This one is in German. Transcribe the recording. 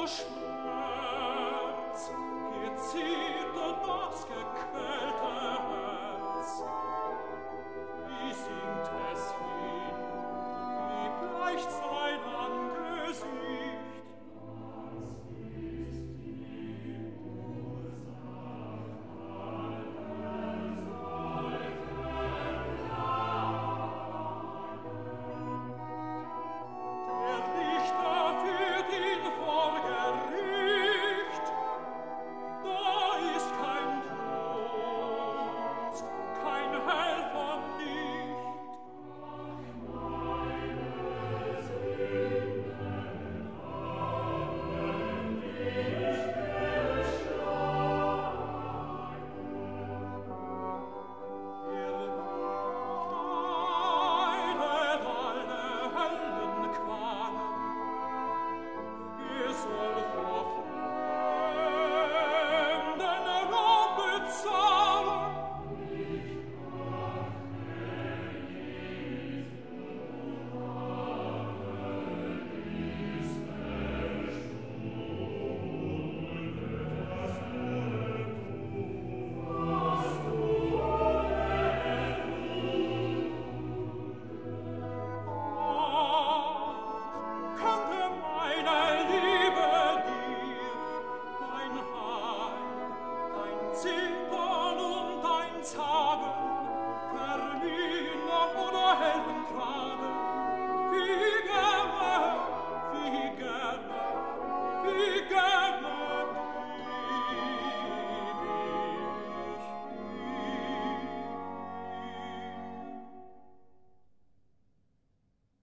Schmerz, hier zittert das gequälte Herz. Wie singt es hin, wie bleicht sein Angesicht? Was ist die Ursache aller solchen Klagen? Der Richter führt ihn vor Gericht. Da ist kein Trost, kein Helfer nicht. Ach, meine Sünden haben dich geschlagen. Leidet alle Höllenqualen. Soll